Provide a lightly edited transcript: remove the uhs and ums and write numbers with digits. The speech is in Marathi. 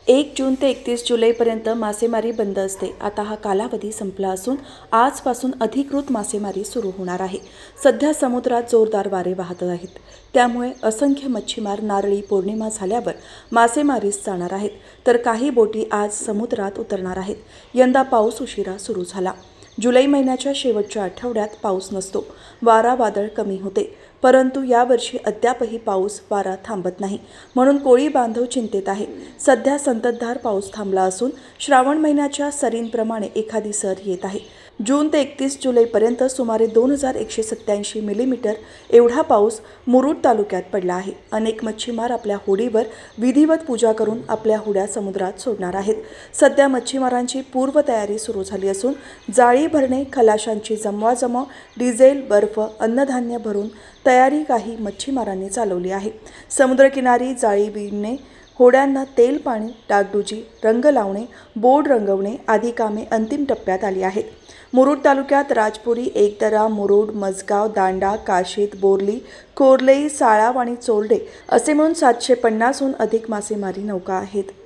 1 जून ते 31 जुलैपर्यंत मासेमारी बंद असते। आता हा कालावधी संपला असून आजपासून अधिकृत मासेमारी सुरू होणार आहे। सध्या समुद्रात जोरदार वारे वाहत आहेत, त्यामुळे असंख्य मच्छीमार नारळी पौर्णिमा झाल्यावर मासेमारीस जाणार आहेत, तर काही बोटी आज समुद्रात उतरणार आहेत। यंदा पाऊस उशिरा सुरू झाला। जुलै महिन्याच्या शेवटच्या आठवड्यात पाऊस नसतो, वारा वादळ कमी होते, परंतु यावर्षी अद्यापही पाऊस वारा थांबत नाही, म्हणून कोळी बांधव चिंतेत आहे। सध्या संततधार पाऊस थांबला असून श्रावण महिन्याच्या सरींप्रमाणे एखादी सर येत आहे। जून ते 31 जुलैपर्यंत सुमारे 2187 मिलीमीटर एवढा पाऊस मुरुड तालुक्यात पडला आहे। अनेक मच्छीमार आपल्या होडीवर विधिवत पूजा करून आपल्या होड्या समुद्रात सोडणार आहेत। सध्या मच्छीमारांची पूर्वतयारी सुरू झाली असून जाळी भरणे, खलाशांची जमवाजमव, डिझेल, बर्फ, अन्नधान्य भरून तयारी काही मच्छीमारांनी चालवली आहे। समुद्रकिनारी जाळी विणणे, होड्यांना तेल पाणी, डागडुजी, रंग लावणे, बोर्ड रंगवणे आदी कामे अंतिम टप्प्यात आली आहेत। मुरुड तालुक्यात राजपुरी, एकदरा, मुरुड, मजगाव, दांडा, काशीद, बोर्ली, कोर्लई, साळाव आणि चोरडे असे मिळून 750हून अधिक मासेमारी नौका आहेत।